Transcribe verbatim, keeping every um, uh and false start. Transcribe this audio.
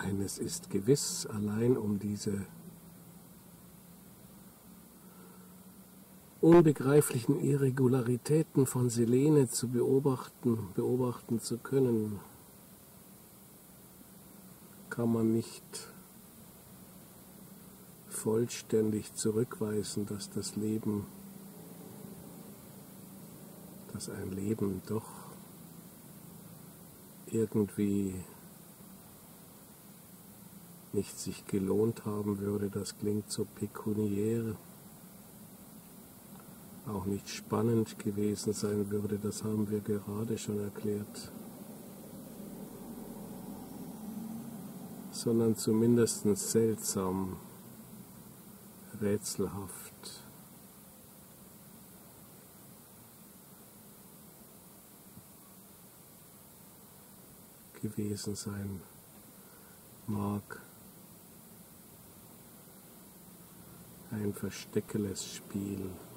Nein, es ist gewiss, allein um diese unbegreiflichen Irregularitäten von Selene zu beobachten, beobachten zu können, kann man nicht vollständig zurückweisen, dass das Leben, dass ein Leben doch irgendwie nicht sich gelohnt haben würde. Das klingt so pekuniär, auch nicht spannend gewesen sein würde, das haben wir gerade schon erklärt, sondern zumindest seltsam, rätselhaft. Gewesen sein mag. Ein versteckeles Spiel.